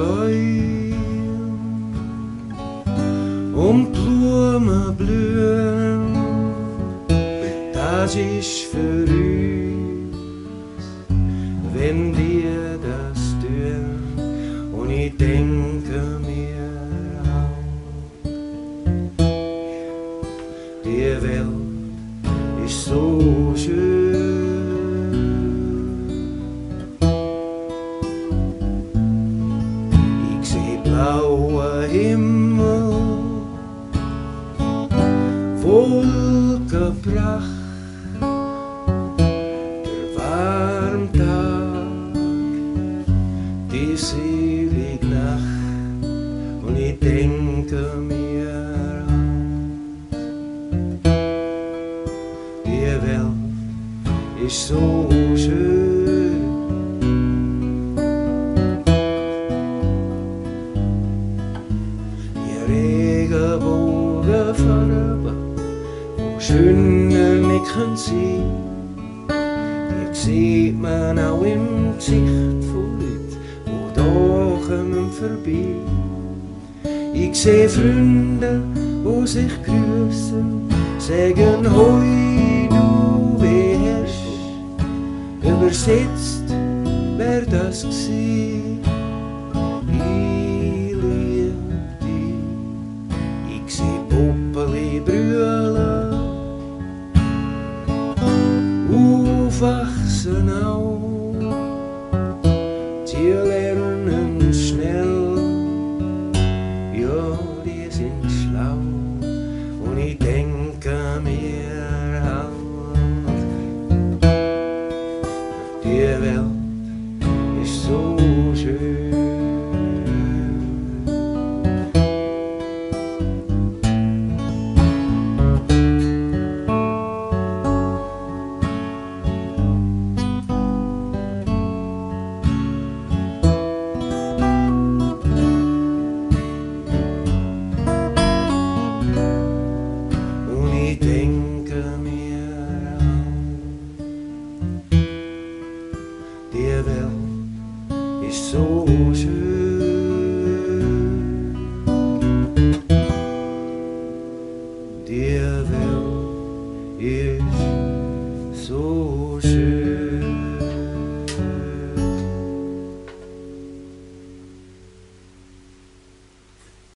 Bäume und Blumen blühen, das ist für uns, wenn wir das tun. Und ich denke mir auch, die Welt ist so schön. Ich seh blauer Himmel, Wolkenpracht, der warme Tag, die selige Nacht. Und ich denke mir, die Welt ist so schön. Die Regenbogenfarben, wo schöner nicht können sein, die sieht man auch im Gesicht von Leuten, die da kommen vorbei. Ich seh Freunde, die sich grüßen, sagen Hoi, du, wie hast. Übersetzt wär das gsi, ich lieb dich. Ich seh Puppeli brüllen, aufwachsen auch, die lernen schnell, ja, die sind schlau. Und ich denke mir halt, die Welt ist so schön. Und ich denke mir auch, die Welt ist so schön. Die Welt ist so